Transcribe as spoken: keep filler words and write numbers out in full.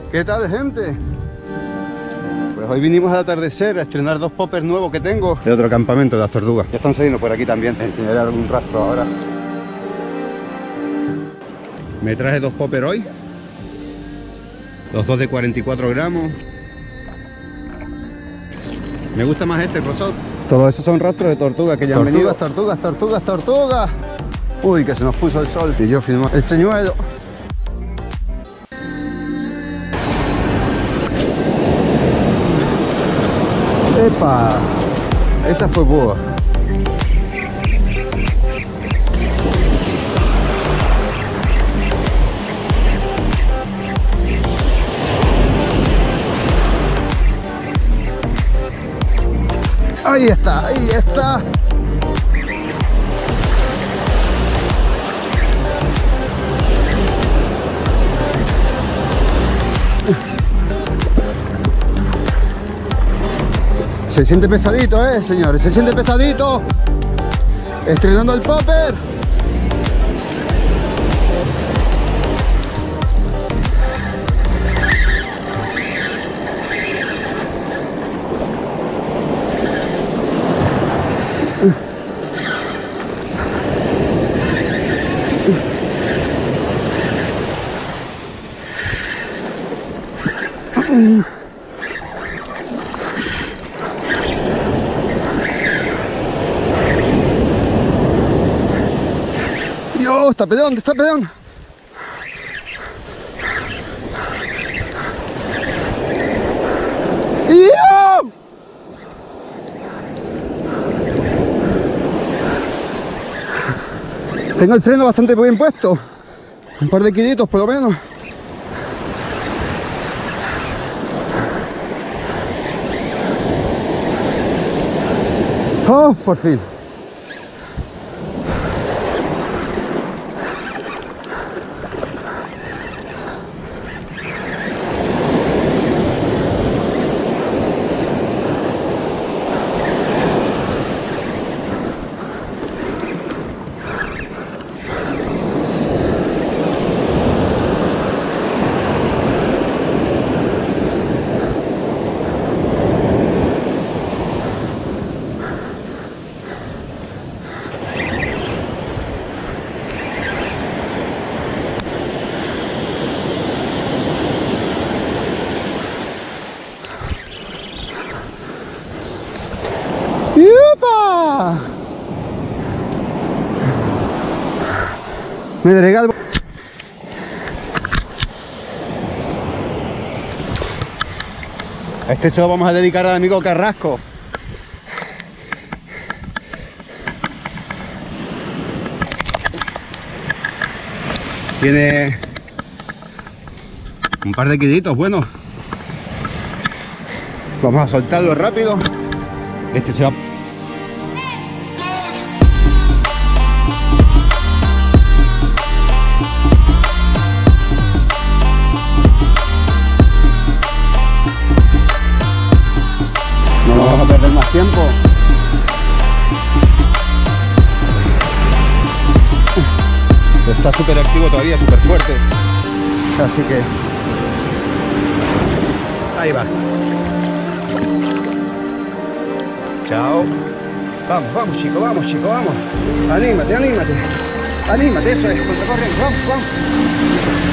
¿Qué tal, gente? Pues hoy vinimos al atardecer a estrenar dos poppers nuevos que tengo de otro campamento de las tortugas. Ya están saliendo por aquí también, te enseñaré algún rastro ahora. Me traje dos poppers hoy, los dos de cuarenta y cuatro gramos. Me gusta más este, rosado. Todos esos son rastros de tortugas que ya han venido. Tortugas, tortugas, tortugas. Uy, que se nos puso el sol y yo filmo el señuelo. ¡Epa! Esa fue boa. Ahí está, ahí está. Se siente pesadito, eh, señores, se siente pesadito. Estrenando el popper. Dios, está pedón, está pedón. ¡Yo! Tengo el freno bastante bien puesto. Un par de kilitos por lo menos. Oh, por fin. ¡Yupa! Me entregué al... Este se lo vamos a dedicar al amigo Carrasco. Tiene un par de kilitos, bueno. Vamos a soltarlo rápido. Este se va. No vamos a perder más tiempo. Está súper activo todavía, súper fuerte. Así que... ahí va. Chao. Vamos, vamos chico, vamos chico, vamos. Anímate, anímate. Anímate, eso es, contracorriente. Vamos, vamos.